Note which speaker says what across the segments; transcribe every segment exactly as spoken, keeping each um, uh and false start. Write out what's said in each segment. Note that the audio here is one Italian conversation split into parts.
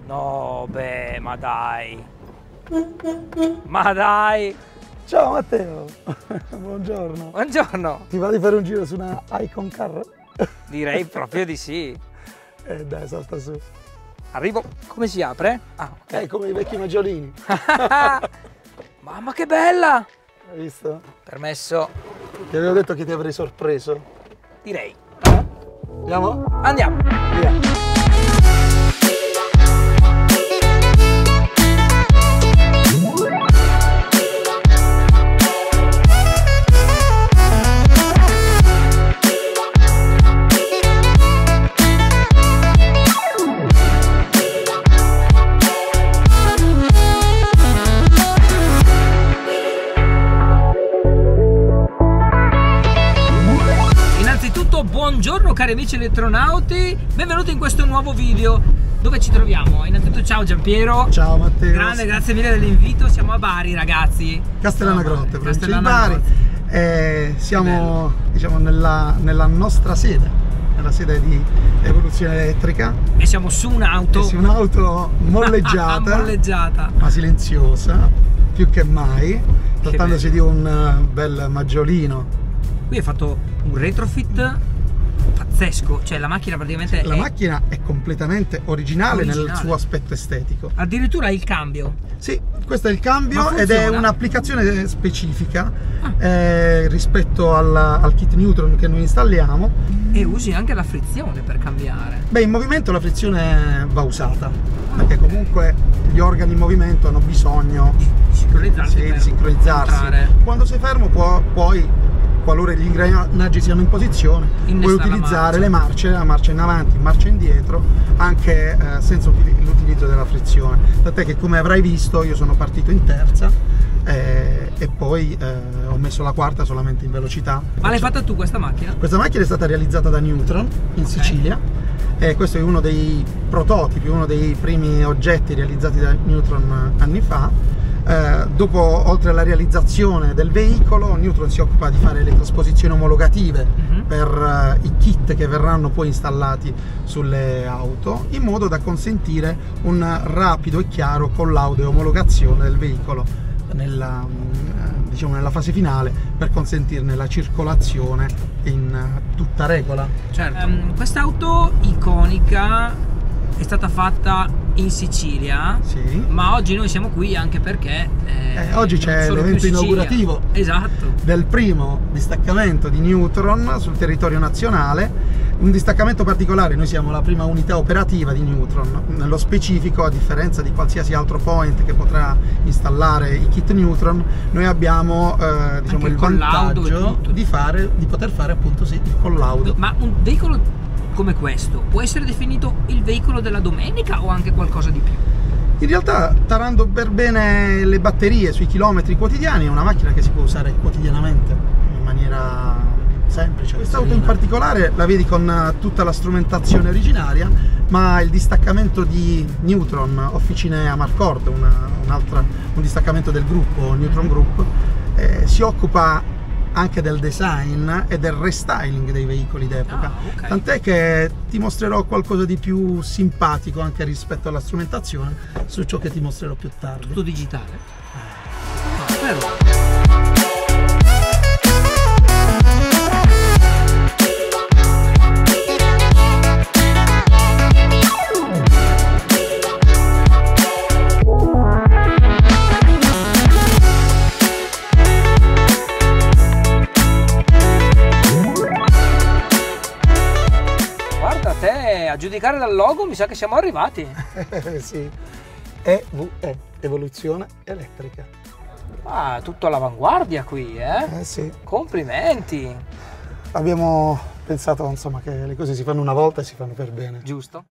Speaker 1: No, beh, ma dai. Ma dai.
Speaker 2: Ciao Matteo, buongiorno.
Speaker 1: Buongiorno.
Speaker 2: Ti va di fare un giro su una Icon Car?
Speaker 1: Direi proprio di sì.
Speaker 2: Eh dai, salta su.
Speaker 1: Arrivo. Come si apre? Ah, ok.
Speaker 2: Eh, come i vecchi maggiolini.
Speaker 1: Mamma che bella!
Speaker 2: Hai visto?
Speaker 1: Permesso.
Speaker 2: Ti avevo detto che ti avrei sorpreso.
Speaker 1: Direi.
Speaker 2: Eh? Andiamo?
Speaker 1: Andiamo.
Speaker 2: Via.
Speaker 1: Buongiorno cari amici elettronauti, benvenuti in questo nuovo video. Dove ci troviamo? Innanzitutto ciao Giampiero.
Speaker 2: Ciao Matteo.
Speaker 1: Grande, grazie mille dell'invito. Siamo a Bari ragazzi.
Speaker 2: Castellana Grotte, provincia di
Speaker 1: Castellana
Speaker 2: Bari. Eh, siamo diciamo nella, nella nostra sede, nella sede di Evoluzione Elettrica.
Speaker 1: E siamo su un'auto.
Speaker 2: Su un'auto molleggiata,
Speaker 1: molleggiata,
Speaker 2: ma silenziosa, più che mai, trattandosi di un bel maggiolino.
Speaker 1: Qui è fatto un retrofit pazzesco, cioè la macchina praticamente
Speaker 2: la
Speaker 1: è...
Speaker 2: macchina è completamente originale,
Speaker 1: originale
Speaker 2: nel suo aspetto estetico.
Speaker 1: Addirittura il cambio.
Speaker 2: Sì, questo è il cambio ed è un'applicazione specifica
Speaker 1: ah.
Speaker 2: eh, rispetto al, al kit Neutron che noi installiamo.
Speaker 1: E usi anche la frizione per cambiare.
Speaker 2: Beh, in movimento la frizione va usata, ah, perché okay. comunque gli organi in movimento hanno bisogno
Speaker 1: di sincronizzarsi.
Speaker 2: Sì, di sincronizzarsi. Quando sei fermo può, puoi qualora gli ingranaggi siano in posizione, puoi utilizzare le marce, la marcia in avanti, marcia indietro, anche eh, senza l'utilizzo della frizione. Tant'è che, come avrai visto, io sono partito in terza eh, e poi eh, ho messo la quarta solamente in velocità.
Speaker 1: Ma l'hai fatta tu questa macchina?
Speaker 2: Questa macchina è stata realizzata da Neutron in okay. Sicilia. E questo è uno dei prototipi, uno dei primi oggetti realizzati da Neutron anni fa. Eh, dopo, oltre alla realizzazione del veicolo, Neutron si occupa di fare le trasposizioni omologative uh-huh. per uh, i kit che verranno poi installati sulle auto, in modo da consentire un rapido e chiaro collaudo e omologazione del veicolo nella, uh, diciamo, nella fase finale, per consentirne la circolazione in uh, tutta regola.
Speaker 1: Certo. Um, quest'auto iconica è stata fatta in Sicilia,
Speaker 2: sì.
Speaker 1: ma oggi noi siamo qui anche perché eh,
Speaker 2: eh, oggi c'è l'evento inaugurativo
Speaker 1: esatto.
Speaker 2: del primo distaccamento di Neutron sul territorio nazionale, un distaccamento particolare. Noi siamo la prima unità operativa di Neutron, nello specifico, a differenza di qualsiasi altro point che potrà installare i kit Neutron, noi abbiamo eh, diciamo, il vantaggio di, fare, di poter fare appunto sì, il collaudo.
Speaker 1: Ma un veicolo come questo può essere definito il veicolo della domenica o anche qualcosa di più?
Speaker 2: In realtà, tarando per bene le batterie sui chilometri quotidiani, è una macchina che si può usare quotidianamente in maniera semplice. Questa auto in particolare la vedi con tutta la strumentazione originaria, ma il distaccamento di Neutron Officine Amarcord, una, un, un distaccamento del gruppo Neutron Group, eh, si occupa anche del design e del restyling dei veicoli d'epoca.
Speaker 1: Ah, okay.
Speaker 2: Tant'è che ti mostrerò qualcosa di più simpatico anche rispetto alla strumentazione su ciò che ti mostrerò più tardi.
Speaker 1: Tutto digitale? Eh. No, però... A giudicare dal logo mi sa che siamo arrivati.
Speaker 2: Sì, E V E, Evoluzione Elettrica.
Speaker 1: Ah, tutto all'avanguardia qui, eh?
Speaker 2: Eh sì.
Speaker 1: Complimenti.
Speaker 2: Abbiamo pensato, insomma, che le cose si fanno una volta e si fanno per bene.
Speaker 1: Giusto.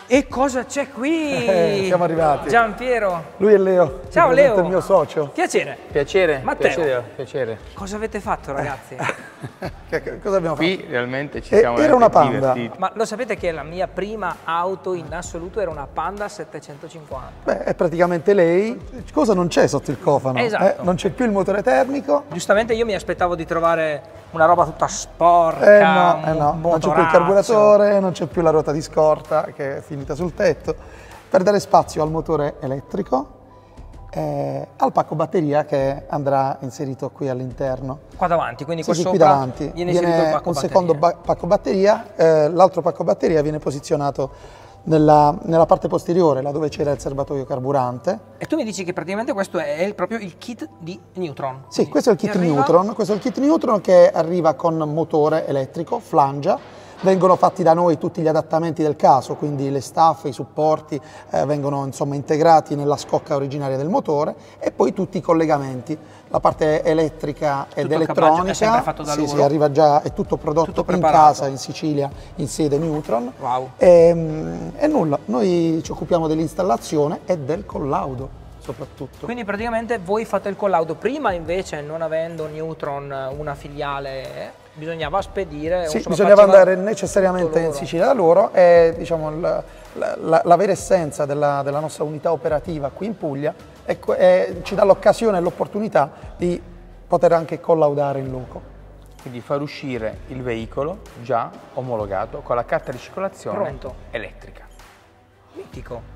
Speaker 1: E cosa c'è qui?
Speaker 2: Eh, siamo arrivati.
Speaker 1: Giampiero.
Speaker 2: Lui è Leo.
Speaker 1: Ciao Leo.
Speaker 2: Il mio socio.
Speaker 1: Piacere.
Speaker 3: Piacere.
Speaker 1: Matteo.
Speaker 3: Piacere. Piacere.
Speaker 1: Cosa avete fatto, ragazzi?
Speaker 2: che, che, cosa abbiamo
Speaker 3: Qui
Speaker 2: fatto?
Speaker 3: realmente ci
Speaker 2: E,
Speaker 3: siamo
Speaker 2: era una Panda.
Speaker 3: divertiti.
Speaker 1: Ma lo sapete che la mia prima auto in assoluto era una Panda settecentocinquanta?
Speaker 2: Beh, è praticamente lei. Cosa non c'è sotto il cofano?
Speaker 1: Esatto.
Speaker 2: Eh, non c'è più il motore termico.
Speaker 1: Giustamente io mi aspettavo di trovare una roba tutta sporca,
Speaker 2: Eh no, eh no.
Speaker 1: un
Speaker 2: non c'è più il
Speaker 1: motorazzo.
Speaker 2: carburatore, non c'è più la ruota di scorta che è finita sul tetto. Per dare spazio al motore elettrico, eh, al pacco batteria che andrà inserito qui all'interno.
Speaker 1: Qua davanti, quindi
Speaker 2: Sì,
Speaker 1: qua
Speaker 2: sì,
Speaker 1: sopra
Speaker 2: qui davanti
Speaker 1: viene inserito il
Speaker 2: viene
Speaker 1: pacco
Speaker 2: un
Speaker 1: batteria.
Speaker 2: secondo ba- pacco batteria, eh, l'altro pacco batteria viene posizionato nella, nella parte posteriore, là dove c'era il serbatoio carburante.
Speaker 1: E tu mi dici che praticamente questo è il, proprio il kit di Neutron?
Speaker 2: Sì,
Speaker 1: Quindi
Speaker 2: questo è il
Speaker 1: ti
Speaker 2: kit
Speaker 1: arriva-
Speaker 2: Neutron, questo è il kit Neutron che arriva con motore elettrico, flangia. Vengono fatti da noi tutti gli adattamenti del caso, quindi le staffe, i supporti eh, vengono insomma integrati nella scocca originaria del motore e poi tutti i collegamenti. La parte elettrica ed
Speaker 1: Tutto il cablaggio
Speaker 2: elettronica
Speaker 1: è sempre fatto da
Speaker 2: sì,
Speaker 1: loro?
Speaker 2: sì, arriva già, è tutto prodotto
Speaker 1: Tutto
Speaker 2: in
Speaker 1: preparato.
Speaker 2: casa in Sicilia in sede Neutron.
Speaker 1: Wow.
Speaker 2: E, mm, e nulla, noi ci occupiamo dell'installazione e del collaudo soprattutto.
Speaker 1: Quindi praticamente voi fate il collaudo, prima invece non avendo Neutron una filiale bisognava spedire,
Speaker 2: Sì,
Speaker 1: insomma,
Speaker 2: bisognava
Speaker 1: faceva
Speaker 2: andare necessariamente
Speaker 1: tutto
Speaker 2: in
Speaker 1: loro.
Speaker 2: Sicilia da loro e diciamo, la, la- la vera essenza della, della nostra unità operativa qui in Puglia è que- è- ci dà l'occasione e l'opportunità di poter anche collaudare in loco.
Speaker 3: Quindi far uscire il veicolo già omologato con la carta di circolazione
Speaker 1: Pronto.
Speaker 3: elettrica.
Speaker 1: Mitico.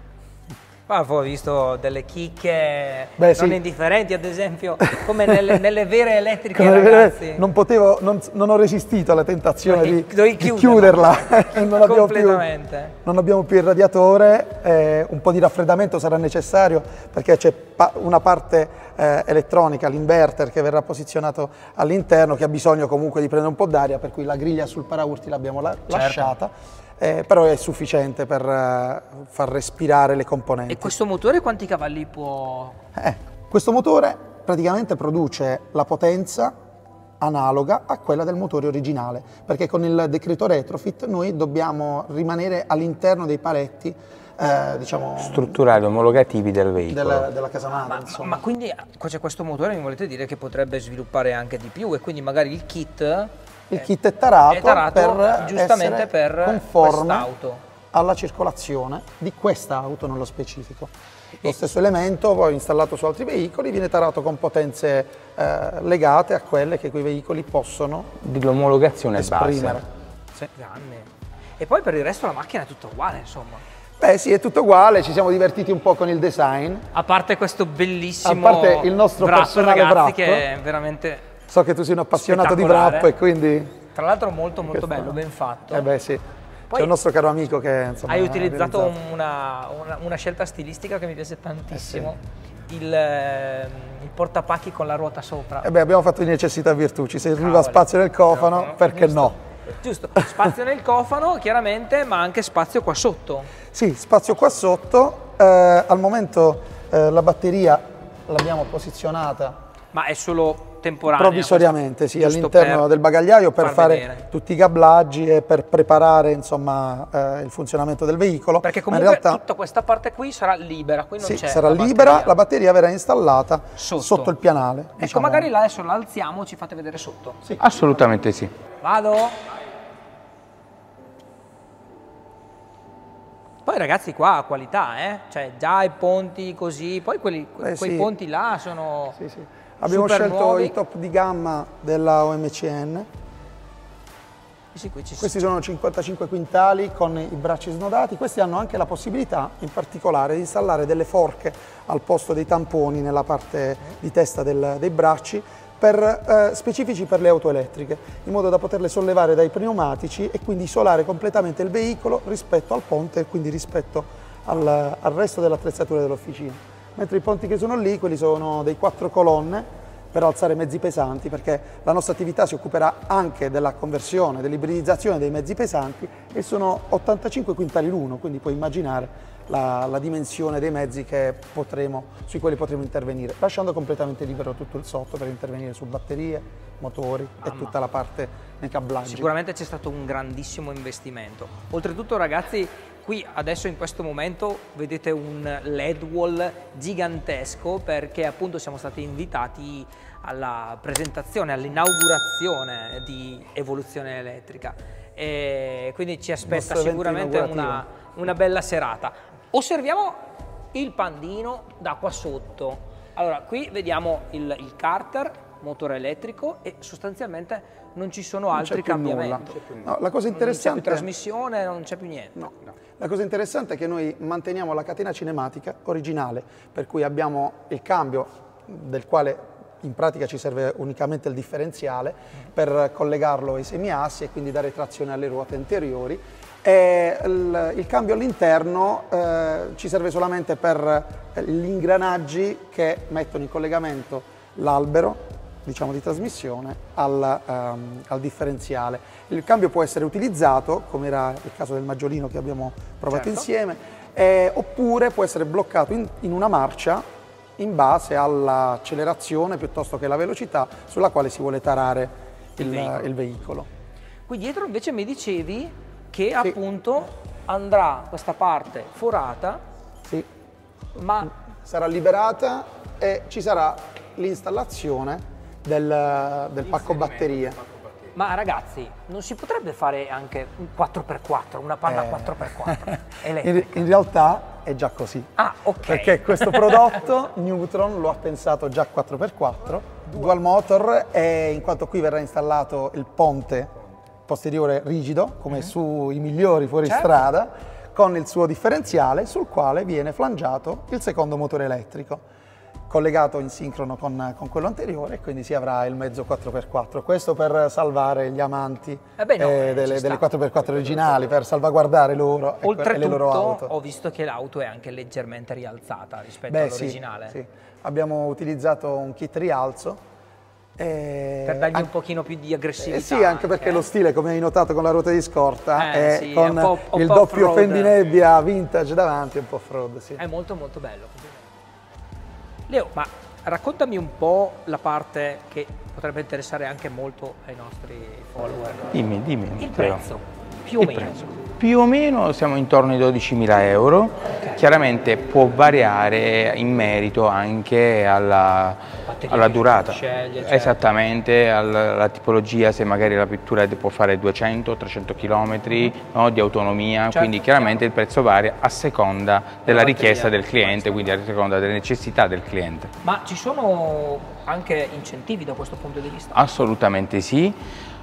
Speaker 1: Ma poi ho visto delle chicche
Speaker 2: Beh,
Speaker 1: non
Speaker 2: sì.
Speaker 1: indifferenti, ad esempio, come nelle, nelle vere elettriche,
Speaker 2: Come
Speaker 1: ragazzi.
Speaker 2: vedete, non potevo, non, non ho resistito alla tentazione
Speaker 1: Dovevi-
Speaker 2: di,
Speaker 1: dovevi
Speaker 2: di
Speaker 1: chiuderla.
Speaker 2: chiuderla. non, abbiamo più,
Speaker 1: Completamente.
Speaker 2: non abbiamo più il radiatore, eh, un po' di raffreddamento sarà necessario perché c'è pa- una parte eh, elettronica, l'inverter che verrà posizionato all'interno che ha bisogno comunque di prendere un po' d'aria, per cui la griglia sul paraurti l'abbiamo la- lasciata. Eh, però è sufficiente per eh, far respirare le componenti.
Speaker 1: E questo motore quanti cavalli può...
Speaker 2: Eh, questo motore praticamente produce la potenza analoga a quella del motore originale, perché con il decreto retrofit noi dobbiamo rimanere all'interno dei paletti eh, diciamo,
Speaker 3: Strutturali omologativi del veicolo.
Speaker 2: della, della casa madre.
Speaker 1: Ma,
Speaker 2: insomma.
Speaker 1: ma quindi qua c'è questo motore, mi volete dire che potrebbe sviluppare anche di più e quindi magari il kit...
Speaker 2: Il kit è tarato,
Speaker 1: è tarato
Speaker 2: per
Speaker 1: giustamente
Speaker 2: essere
Speaker 1: per
Speaker 2: conforme
Speaker 1: quest'auto.
Speaker 2: alla circolazione di questa auto nello specifico. Lo stesso elemento poi installato su altri veicoli viene tarato con potenze eh, legate a quelle che quei veicoli possono
Speaker 3: Dell'omologazione
Speaker 2: esprimere.
Speaker 3: base.
Speaker 2: Sì.
Speaker 1: Grande. E poi per il resto la macchina è tutta uguale, insomma.
Speaker 2: Beh sì, è tutto uguale, ci siamo divertiti un po' con il design.
Speaker 1: A parte questo bellissimo
Speaker 2: A parte il nostro
Speaker 1: wrap,
Speaker 2: personale
Speaker 1: ragazzi,
Speaker 2: wrap.
Speaker 1: che è veramente...
Speaker 2: So che tu sei un appassionato di
Speaker 1: Spettacolare.
Speaker 2: wrap e quindi...
Speaker 1: Tra l'altro molto molto
Speaker 2: Questo-
Speaker 1: bello, ben fatto.
Speaker 2: Eh beh sì,
Speaker 1: Poi
Speaker 2: c'è un nostro caro amico che insomma
Speaker 1: hai
Speaker 2: ha
Speaker 1: utilizzato
Speaker 2: realizzato.
Speaker 1: una, una- una scelta stilistica che mi piace tantissimo. Il, ehm, il portapacchi con la ruota sopra.
Speaker 2: Eh beh, abbiamo fatto di necessità virtù, ci serviva
Speaker 1: Cavoli.
Speaker 2: spazio nel cofano,
Speaker 1: Cofano,
Speaker 2: perché
Speaker 1: giusto.
Speaker 2: no?
Speaker 1: Giusto, spazio nel cofano chiaramente, ma anche spazio qua sotto.
Speaker 2: Sì, spazio qua sotto, eh, al momento eh, la batteria l'abbiamo posizionata
Speaker 1: Ma è solo temporanea.
Speaker 2: provvisoriamente, sì,
Speaker 1: giusto
Speaker 2: all'interno
Speaker 1: per
Speaker 2: del bagagliaio per
Speaker 1: far
Speaker 2: fare
Speaker 1: vedere.
Speaker 2: tutti i cablaggi e per preparare insomma eh, il funzionamento del veicolo.
Speaker 1: Perché
Speaker 2: Ma in
Speaker 1: comunque
Speaker 2: realtà
Speaker 1: tutta questa parte qui sarà libera, qui non
Speaker 2: sì,
Speaker 1: c'è
Speaker 2: sarà
Speaker 1: la
Speaker 2: libera,
Speaker 1: batteria.
Speaker 2: la batteria verrà installata
Speaker 1: Sotto.
Speaker 2: sotto, il pianale.
Speaker 1: Ecco,
Speaker 2: diciamo.
Speaker 1: magari là adesso la alziamo, ci fate vedere sotto.
Speaker 2: Sì.
Speaker 3: Assolutamente sì.
Speaker 1: Vado? Poi ragazzi qua ha qualità, eh? Cioè già i ponti così, poi quelli,
Speaker 2: Eh,
Speaker 1: quei
Speaker 2: sì.
Speaker 1: ponti là sono
Speaker 2: Sì, sì. Abbiamo
Speaker 1: super
Speaker 2: scelto
Speaker 1: nuovi.
Speaker 2: i top di gamma della O M C N.
Speaker 1: Sì, qui ci
Speaker 2: Questi sono cinquantacinque quintali con i bracci snodati. Questi hanno anche la possibilità, in particolare, di installare delle forche al posto dei tamponi nella parte di testa del- dei bracci, per, eh, specifici per le auto elettriche, in modo da poterle sollevare dai pneumatici e quindi isolare completamente il veicolo rispetto al ponte e quindi rispetto al, al resto dell'attrezzatura dell'officina. Mentre i ponti che sono lì, quelli sono dei quattro colonne per alzare mezzi pesanti, perché la nostra attività si occuperà anche della conversione, dell'ibridizzazione dei mezzi pesanti e sono ottantacinque quintali l'uno, quindi puoi immaginare la, la dimensione dei mezzi che potremo, sui quali potremo intervenire, lasciando completamente libero tutto il sotto per intervenire su batterie, motori e tutta la parte nei cablaggi.
Speaker 1: Sicuramente c'è stato un grandissimo investimento. Oltretutto ragazzi, qui adesso in questo momento vedete un L E D wall gigantesco perché appunto siamo stati invitati alla presentazione, all'inaugurazione di Evoluzione Elettrica e quindi ci aspetta sicuramente una, una bella serata. Osserviamo il pandino da qua sotto. Allora, qui vediamo il, il carter, motore elettrico e sostanzialmente non ci sono
Speaker 2: Non
Speaker 1: altri
Speaker 2: c'è più
Speaker 1: cambiamenti.
Speaker 2: nulla. No, la cosa
Speaker 1: Non c'è
Speaker 2: interessante
Speaker 1: più trasmissione, non c'è più niente.
Speaker 2: No. La cosa interessante è che noi manteniamo la catena cinematica originale, per cui abbiamo il cambio del quale in pratica ci serve unicamente il differenziale per collegarlo ai semiassi e quindi dare trazione alle ruote anteriori. E il, il cambio all'interno eh, ci serve solamente per gli ingranaggi che mettono in collegamento l'albero, diciamo, di trasmissione al, um, al differenziale. Il cambio può essere utilizzato, come era il caso del maggiolino che abbiamo provato
Speaker 1: certo.
Speaker 2: insieme, eh, oppure può essere bloccato in, in una marcia in base all'accelerazione piuttosto che la velocità sulla quale si vuole tarare il, il, veicolo. il veicolo.
Speaker 1: Qui dietro invece mi dicevi che
Speaker 2: sì.
Speaker 1: appunto andrà questa parte forata,
Speaker 2: sì.
Speaker 1: ma
Speaker 2: sarà liberata e ci sarà l'installazione del, del pacco batterie.
Speaker 1: Ma ragazzi, non si potrebbe fare anche un quattro per quattro, una panna
Speaker 2: Eh.
Speaker 1: quattro per quattro
Speaker 2: In,
Speaker 1: elettrica?
Speaker 2: in realtà è già così.
Speaker 1: Ah, ok.
Speaker 2: Perché questo prodotto Neutron lo ha pensato già quattro per quattro, dual motor, e in quanto qui verrà installato il ponte posteriore rigido, come mm-hmm. sui migliori fuoristrada, certo. con il suo differenziale sul quale viene flangiato il secondo motore elettrico, collegato in sincrono con, con quello anteriore, e quindi si avrà il mezzo quattro per quattro. Questo per salvare gli amanti
Speaker 1: eh beh, no,
Speaker 2: eh,
Speaker 1: eh,
Speaker 2: delle, delle quattro per quattro originali, per salvaguardare loro e, e le loro auto.
Speaker 1: Ho visto che l'auto è anche leggermente rialzata rispetto
Speaker 2: Beh,
Speaker 1: all'originale.
Speaker 2: Sì, sì. Abbiamo utilizzato un kit rialzo. E
Speaker 1: per dargli
Speaker 2: anche,
Speaker 1: un pochino più di aggressività.
Speaker 2: Eh sì, anche, anche perché lo stile, come hai notato con la ruota di scorta,
Speaker 1: eh,
Speaker 2: è
Speaker 1: sì,
Speaker 2: con
Speaker 1: è un po',
Speaker 2: il
Speaker 1: un po
Speaker 2: doppio fendinebbia vintage davanti, un po' off-road. Sì.
Speaker 1: È molto molto bello. Leo, ma raccontami un po' la parte che potrebbe interessare anche molto ai nostri follower.
Speaker 3: Dimmi, dimmi.
Speaker 1: Il prezzo, più o
Speaker 3: il
Speaker 1: meno.
Speaker 3: Prezzo. Più o meno siamo intorno ai dodicimila euro, okay. Chiaramente può variare in merito anche alla, alla durata,
Speaker 1: sceglie, certo.
Speaker 3: Esattamente, alla, alla tipologia, se magari la pittura può fare duecento trecento chilometri no, di autonomia, certo. Quindi chiaramente il prezzo varia a seconda della richiesta del cliente, quindi a seconda delle necessità del cliente.
Speaker 1: Ma ci sono anche incentivi da questo punto di vista?
Speaker 3: Assolutamente sì.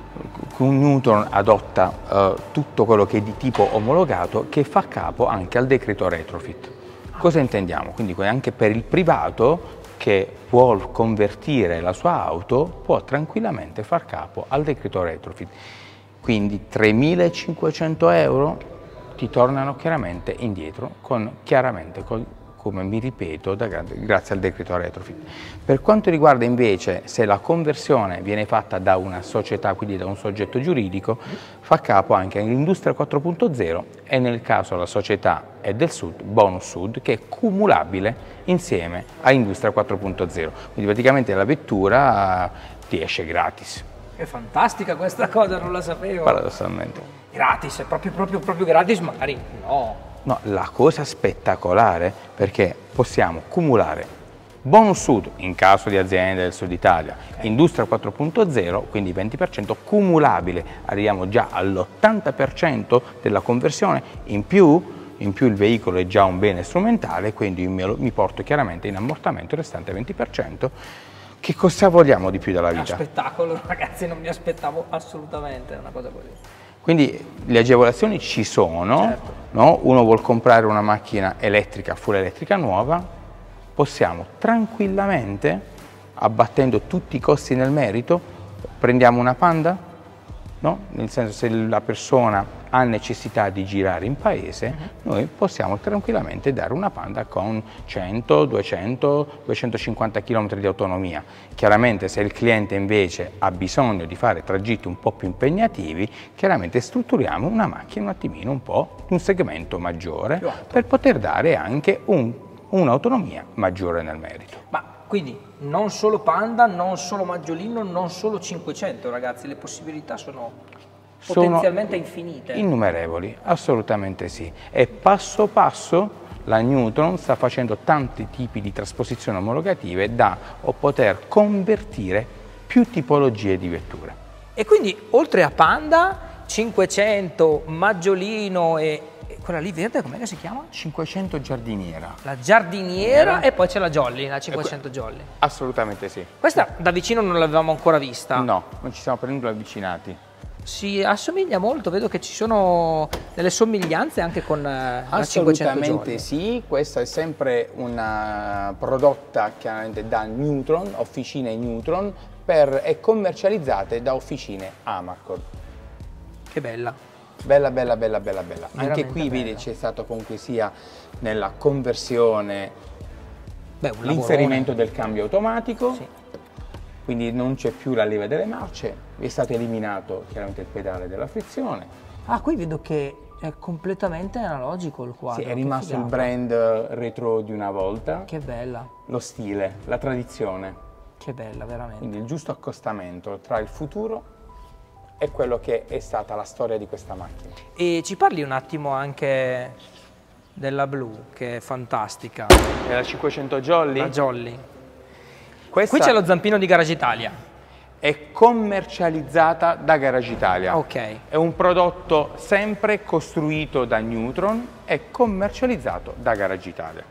Speaker 3: Neutron adotta uh, tutto quello che è di tipo omologato, che fa capo anche al decreto retrofit. Cosa intendiamo? Quindi anche per il privato che vuol convertire la sua auto può tranquillamente far capo al decreto retrofit. Quindi tremilacinquecento euro ti tornano chiaramente indietro, con chiaramente con come mi ripeto, da, grazie al decreto retrofit. Per quanto riguarda invece se la conversione viene fatta da una società, quindi da un soggetto giuridico, fa capo anche all'Industria quattro punto zero e nel caso la società è del Sud, Bonus Sud, che è cumulabile insieme a Industria quattro punto zero. Quindi praticamente la vettura ti esce gratis.
Speaker 1: È fantastica questa cosa, non la sapevo.
Speaker 3: Paradossalmente.
Speaker 1: Gratis, è proprio, proprio, proprio gratis, magari no.
Speaker 3: No, la cosa spettacolare perché possiamo cumulare Bonus Sud in caso di aziende del Sud Italia, okay. Industria quattro punto zero, quindi venti per cento cumulabile, arriviamo già all'ottanta per cento della conversione, in più, in più il veicolo è già un bene strumentale, quindi mi, mi porto chiaramente in ammortamento il restante venti per cento. Che cosa vogliamo di più dalla vita?
Speaker 1: È un spettacolo, ragazzi, non mi aspettavo assolutamente una cosa così.
Speaker 3: Quindi le agevolazioni ci sono,
Speaker 1: certo.
Speaker 3: No? Uno vuol comprare una macchina elettrica, full elettrica nuova, possiamo tranquillamente, abbattendo tutti i costi nel merito, prendiamo una Panda, no? Nel senso, se la persona ha necessità di girare in paese, uh-huh. noi possiamo tranquillamente dare una Panda con cento, duecento, duecentocinquanta chilometri di autonomia. Chiaramente se il cliente invece ha bisogno di fare tragitti un po' più impegnativi, chiaramente strutturiamo una macchina un attimino un po' di un segmento maggiore per poter dare anche un, un'autonomia maggiore nel merito.
Speaker 1: Ma quindi non solo Panda, non solo Maggiolino, non solo cinquecento, ragazzi, le possibilità sono potenzialmente infinite.
Speaker 3: Innumerevoli, assolutamente sì. E passo passo la Neutron sta facendo tanti tipi di trasposizioni omologative da o poter convertire più tipologie di vetture.
Speaker 1: E quindi oltre a Panda, cinquecento, Maggiolino e quella lì verde com'è che si chiama?
Speaker 3: cinquecento giardiniera.
Speaker 1: La giardiniera e poi c'è la Jolly, la cinquecento Jolly.
Speaker 3: Assolutamente sì.
Speaker 1: Questa da vicino non l'avevamo ancora vista.
Speaker 3: No, non ci siamo per nulla avvicinati.
Speaker 1: Si assomiglia molto, vedo che ci sono delle somiglianze anche con eh, la cinquecento Jolly.
Speaker 3: Assolutamente sì, questa è sempre una prodotta chiaramente da Neutron, officine Neutron, per, e commercializzate da officine Amarcord.
Speaker 1: Che bella.
Speaker 3: Bella, bella, bella, bella, bella.
Speaker 1: Veramente
Speaker 3: Anche qui
Speaker 1: bella.
Speaker 3: vedi c'è stato comunque sia nella conversione
Speaker 1: Beh, un
Speaker 3: l'inserimento del cambio automatico,
Speaker 1: Sì.
Speaker 3: quindi non c'è più la leva delle marce, è stato eliminato chiaramente il pedale della frizione.
Speaker 1: Ah, qui vedo che è completamente analogico il quadro.
Speaker 3: Sì, è
Speaker 1: che
Speaker 3: rimasto il
Speaker 1: figata.
Speaker 3: brand retro di una volta,
Speaker 1: Che bella,
Speaker 3: lo stile, la tradizione,
Speaker 1: che bella, veramente.
Speaker 3: quindi il giusto accostamento tra il futuro e quello che è stata la storia di questa macchina.
Speaker 1: E ci parli un attimo anche della blu, che è fantastica.
Speaker 3: E la cinquecento Jolly?
Speaker 1: La Jolly.
Speaker 3: Questa
Speaker 1: Qui c'è lo zampino di Garage Italia.
Speaker 3: è commercializzata da Garage Italia.
Speaker 1: Ok.
Speaker 3: È un prodotto sempre costruito da Neutron e commercializzato da Garage Italia.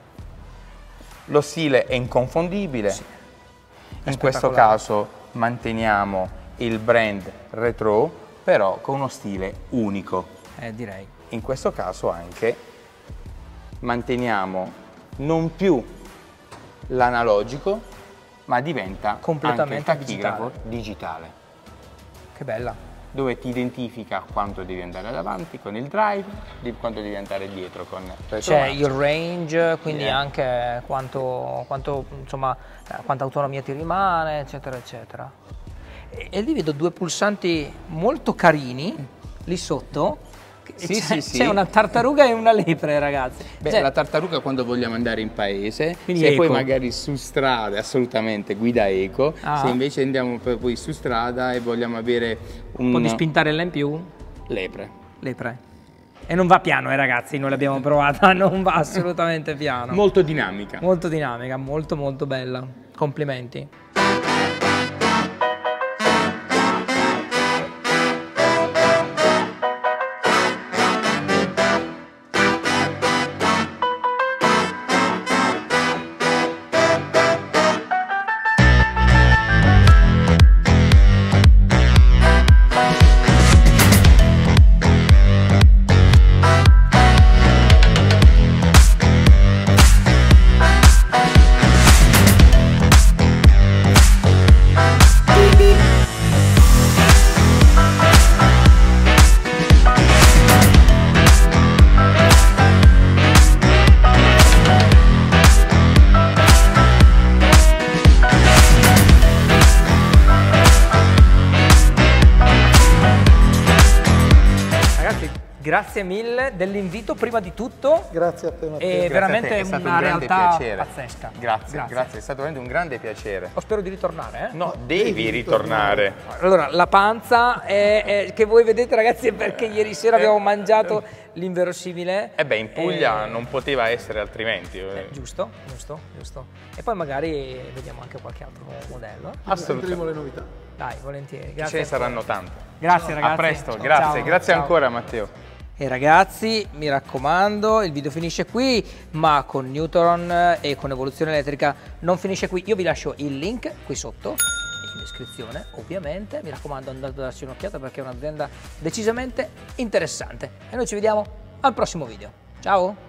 Speaker 3: Lo stile è inconfondibile.
Speaker 1: Sì. È
Speaker 3: In questo
Speaker 1: spettacolare.
Speaker 3: caso manteniamo il brand retro, però con uno stile unico.
Speaker 1: Eh, direi.
Speaker 3: In questo caso anche manteniamo non più l'analogico, ma diventa
Speaker 1: Completamente
Speaker 3: anche il tachigrafo digitale.
Speaker 1: Che bella.
Speaker 3: Dove ti identifica quanto devi andare davanti con il drive, di quanto devi andare dietro con il
Speaker 1: C'è
Speaker 3: retromarcia.
Speaker 1: il range, quindi
Speaker 3: Yeah.
Speaker 1: anche quanto, quanto, insomma, eh, quanta autonomia ti rimane, eccetera, eccetera. E, e lì vedo due pulsanti molto carini, lì sotto.
Speaker 3: Sì,
Speaker 1: c'è,
Speaker 3: sì, sì.
Speaker 1: c'è una tartaruga e una lepre, ragazzi.
Speaker 3: Beh,
Speaker 1: Cioè,
Speaker 3: la tartaruga quando vogliamo andare in paese,
Speaker 1: Quindi
Speaker 3: se
Speaker 1: eco.
Speaker 3: poi magari su strada, assolutamente guida eco,
Speaker 1: Ah.
Speaker 3: se invece andiamo poi poi su strada e vogliamo avere un,
Speaker 1: un po' di spintarella in più,
Speaker 3: lepre.
Speaker 1: lepre. E non va piano, eh, ragazzi, noi l'abbiamo provata, non va assolutamente piano.
Speaker 3: Molto dinamica.
Speaker 1: Molto dinamica, molto molto bella. Complimenti. Grazie mille dell'invito prima di tutto.
Speaker 2: Grazie a te Matteo.
Speaker 1: È
Speaker 3: Grazie
Speaker 1: veramente
Speaker 3: a te, è stato
Speaker 1: una
Speaker 3: un grande
Speaker 1: realtà
Speaker 3: piacere.
Speaker 1: pazzesca.
Speaker 3: Grazie, grazie, è stato veramente un grande piacere.
Speaker 1: Oh, spero di ritornare. Eh?
Speaker 3: No, devi ritornare.
Speaker 1: Allora, la panza è, è- che voi vedete, ragazzi, è perché ieri sera abbiamo mangiato l'inverosimile.
Speaker 3: E beh, in Puglia
Speaker 1: Eh,
Speaker 3: non poteva essere altrimenti.
Speaker 1: eh, giusto, giusto, giusto. E poi magari vediamo anche qualche altro modello. eh.
Speaker 3: Assolutamente.
Speaker 2: Vedremo le novità.
Speaker 1: Dai, volentieri.
Speaker 3: Ce
Speaker 1: Grazie
Speaker 3: ne
Speaker 1: ancora.
Speaker 3: saranno tante.
Speaker 1: Grazie ragazzi.
Speaker 3: A presto,
Speaker 1: Ciao.
Speaker 3: grazie,
Speaker 1: Ciao.
Speaker 3: grazie
Speaker 1: Ciao.
Speaker 3: ancora Matteo.
Speaker 1: E ragazzi, mi raccomando, il video finisce qui, ma con Neutron e con Evoluzione Elettrica non finisce qui. Io vi lascio il link qui sotto, in descrizione ovviamente. Mi raccomando, andate a darci un'occhiata perché è un'azienda decisamente interessante. E noi ci vediamo al prossimo video. Ciao!